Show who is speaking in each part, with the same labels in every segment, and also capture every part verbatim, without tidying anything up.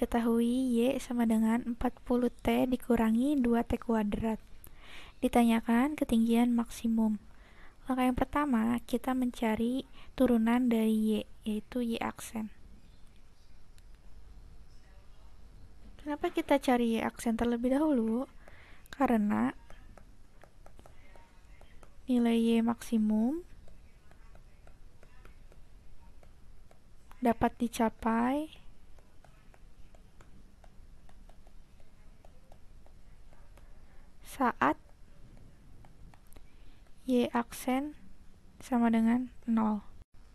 Speaker 1: diketahui Y sama dengan empat puluh T dikurangi dua T kuadrat. Ditanyakan ketinggian maksimum. Langkah yang pertama, kita mencari turunan dari Y, yaitu Y aksen. Kenapa kita cari Y aksen terlebih dahulu? Karena nilai Y maksimum dapat dicapai saat Y aksen sama dengan nol.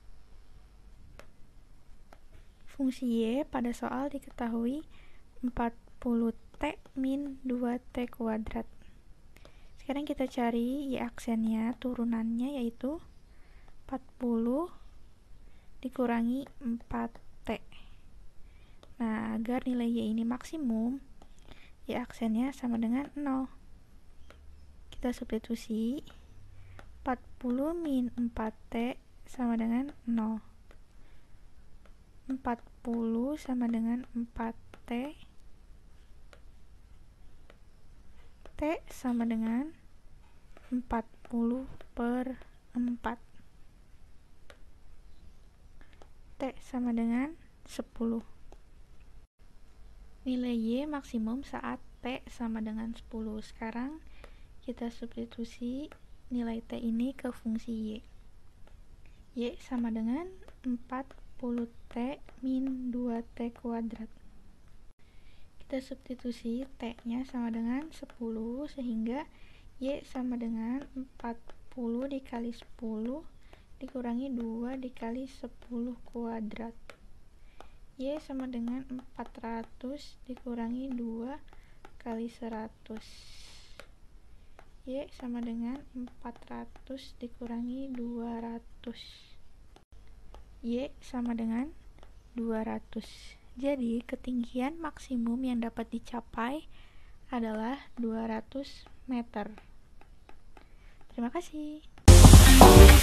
Speaker 1: Fungsi Y pada soal diketahui empat puluh T min dua T kuadrat. Sekarang kita cari Y aksennya, turunannya yaitu empat puluh dikurangi empat T. Nah, agar nilai Y ini maksimum, Y aksennya sama dengan nol. Kita substitusi, empat puluh min empat T sama dengan nol. empat puluh sama dengan empat T. T sama dengan empat puluh per empat. T sama dengan sepuluh. Nilai Y maksimum saat T sama dengan sepuluh. Sekarang kita substitusi nilai T ini ke fungsi Y. Y sama dengan empat puluh T min dua T kuadrat. Kita substitusi T-nya sama dengan sepuluh, sehingga Y sama dengan empat puluh dikali sepuluh dikurangi dua dikali sepuluh kuadrat. Y sama dengan empat ratus dikurangi dua kali seratus. Y sama dengan empat ratus dikurangi dua ratus. Y sama dengan dua ratus. Jadi, ketinggian maksimum yang dapat dicapai adalah dua ratus meter. Terima kasih.